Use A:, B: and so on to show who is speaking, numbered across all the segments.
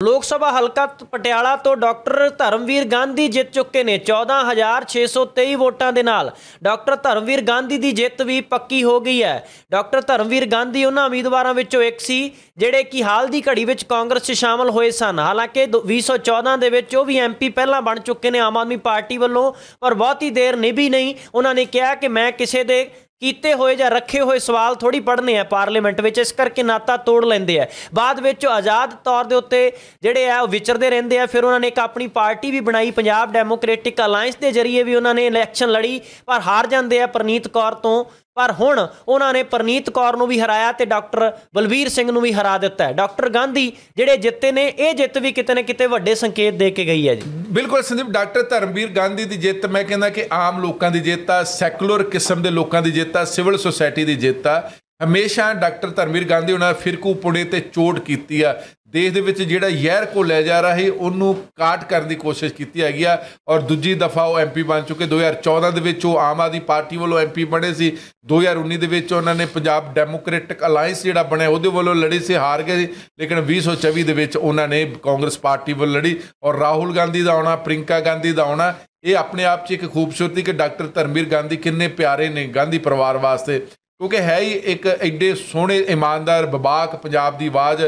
A: लोक सभा हलका पटियाला तो डॉक्टर धर्मवीर गांधी जित चुके ने 14,623 वोटां दे नाल डॉक्टर धर्मवीर गांधी की जित भी पक्की हो गई है। डॉक्टर धर्मवीर गांधी उन्हां उम्मीदवारों विचों एक सी जिहड़े कि हाल की घड़ी विच कांग्रेस च शामिल होए सन। हालांकि 2014 दे विच भी MP पहलां बन चुके ने आम आदमी पार्टी वालों, पर बहुती देर निभी नहीं। उन्होंने कहा कि मैं किसी दे कीते हुए या रखे हुए सवाल थोड़ी पढ़ने हैं पार्लीमेंट में, इस करके नाता तोड़ लेंदे हैं। बाद विच आज़ाद तौर के उत्ते जिहड़े है विचरते रहंदे हैं। फिर उन्होंने एक अपनी पार्टी भी बनाई, पंजाब डेमोक्रेटिक अलायंस के जरिए भी उन्होंने इलैक्शन लड़ी, पर हार जाते हैं परनीत कौर तो। पर हुण उन्होंने परनीत कौर नूं भी हराया ते डॉक्टर बलबीर सिंह नूं भी हरा दिता है। डॉक्टर गांधी जिहड़े जिते ने, यह जित भी किते न किते वड्डे संकेत दे के गई है जी।
B: बिल्कुल संदीप, डॉक्टर धर्मवीर गांधी की जित मैं कहना कि आम लोगों की जित आ, सैकुलर किस्म के लोगों की जित आ, सिविल सोसाइटी की जित आ। हमेशा डॉक्टर धर्मवीर गांधी उन्होंने फिरकूपुणे ते चोट की आ। देश दे विच जिहड़ा यहर को लै जा रहा है उन्होंने काट करने की कोशिश की हैगी आ, और दूजी दफा वो MP बन चुके। 2014 दे विच आम आदमी पार्टी वालों MP बने सी। 2019 दे विच उन्होंने पंजाब डेमोक्रेटिक अलायंस जिहड़ा बनया उहदे वालों लड़ी सी, हार गए। लेकिन 2024 दे विच उन्होंने कांग्रेस पार्टी वालों लड़ी, और राहुल गांधी का आना, प्रियंका गांधी का आना, ये अपने आप च एक खूबसूरती कि डॉक्टर धर्मवीर गांधी किन्ने प्यारे ने गांधी परिवार वास्ते, क्योंकि है ही एक एडे सोहने ईमानदार बबाक पंजाब की आवाज़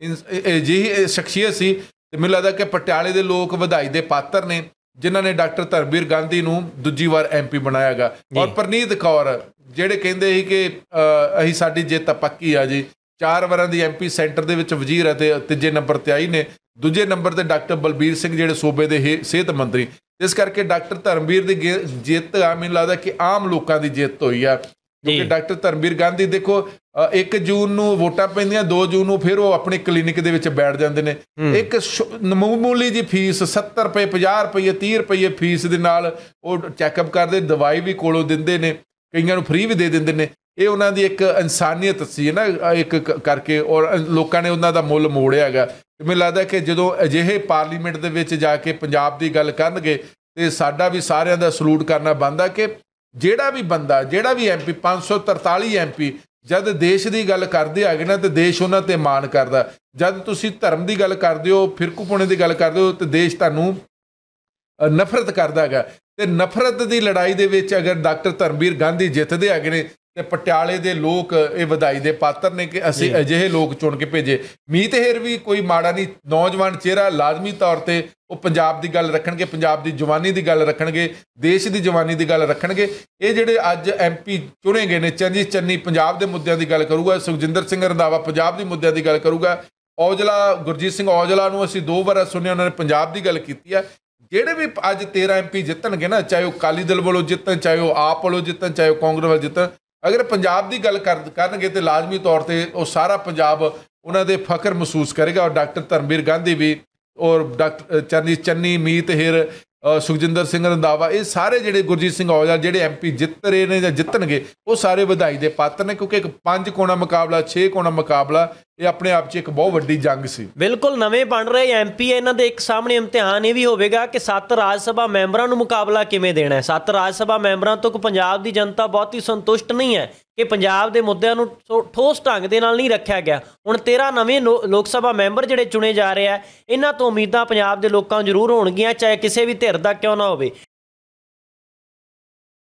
B: अजिही शख्सियत सी। मैनूं लगदा कि पटियाले के लोग वधाई के पात्र ने जिन्हों ने डॉक्टर धर्मवीर गांधी नूं दूजी बार MP बनाया गा। और परनीत कौर जिहड़े कहंदे सी कि असीं साडी जित पक्की आ जी, 4 वारां दी MP सेंटर दे विच वजीर है ते तीजे नंबर ते आई ने, दूजे नंबर ते डॉक्टर बलबीर सिंह जिहड़े सूबे के सेहत मंत्री। इस करके डॉक्टर धर्मवीर की जित आ, मैनूं लगदा कि आम लोगों की जित होई आ। क्योंकि डॉक्टर धर्मवीर गांधी देखो 1 जून नूं वोटां पैंदियां, 2 जून नूं फिर वो अपने क्लीनिक दे विच बैठ जाते हैं। एक मामूली जी फीस 70 रुपए, 50 रुपए, 30 रुपए फीस दे नाल वो चैकअप करते, दवाई भी कोलों दिंदे ने, कईयां नूं फ्री भी दे दिंदे ने। ये उन्हां दी एक इंसानियत सी ना एक करके, और लोगों ने उन्हां दा मुल मोड़िया गा। मैनूं लगदा कि जदों अजिहे पार्लीमेंट दे विच जाके पंजाब की गल करनगे ते साडा भी सारिआं दा सलूट करना बनदा कि ਜਿਹੜਾ भी बंदा, ਜਿਹੜਾ भी MP 543 MP जब देश की गल करते है ना तो देश उन्हां ते माण करदा। जब तुसीं धर्म की गल करते हो, फिरकूपुणे की गल करते हो, तो देश तुहानूं नफरत करदा है। तो नफरत की लड़ाई दे विच अगर डॉक्टर धर्मवीर गांधी जितदे है ने ते पटियाले दे लोग ये वधाई दे पात्र ने कि असीं अजिहे लोग चुन के भेजे। मीत हेर भी कोई माड़ा नहीं, नौजवान चेहरा, लाजमी तौर पर वो पंजाब की गल रखणगे, पंजाब की जवानी की गल रखणगे, देश की जवानी की गल रखणगे। ये जिहड़े अज MP चुने गए ने, चरणजीत चन्नी पंजाब के मुद्दों की गल करूगा, सुखजिंदर सिंह रंधावा पंजाब के मुद्दों की गल करूगा, औजला गुरजीत सिंह औजला नूं असीं 2 बार सुनिया, उन्होंने पंजाब की गल की है। ਜਿਹੜੇ भी अज 13 MP जितणगे ना, चाहे वो अकाली दल वालों जितन, चाहे वो आप वालों जितन, चाहे वो कांग्रेस वाले जितन, अगर पंजाब की गल करनगे तो लाजमी तौर पर वो सारा पंजाब उन्होंने फख्र महसूस करेगा। और डॉक्टर धर्मवीर गांधी भी, और डॉक्टर चरणजीत चन्नी, मीत हेर, सुखजिंदर सिंह रंधावा, ये सारे जिहड़े गुरजीत सिंह औजला जिहड़े MP जित रहे हैं या जितणगे, वो सारे वधाई के पात्र ने, क्योंकि एक 5 कोणा मुकाबला, 6 कोणा मुकाबला, ये अपने आप 'ਚ एक बहुत वड्डी जंग सी।
A: बिल्कुल नवे बन रहे MP इन्हां दे एक सामने इम्तिहान ये भी होगा कि 7 राज सभा मैंबरां नूं मुकाबला किवें देना है। 7 राज सभा मैंबरां तो पंजाब की जनता बहुत ही संतुष्ट नहीं है कि पंजाब के मुद्दों नूं ठोस ढंग दे नाल नहीं रखा गया। हुण 13 नवे लोक सभा मैंबर जिहड़े चुने जा रहे हैं, इन्हां तो उम्मीदां पंजाब के लोगों जरूर होणगीਆਂ, चाहे किसी भी धिर दा क्यों ना होवे।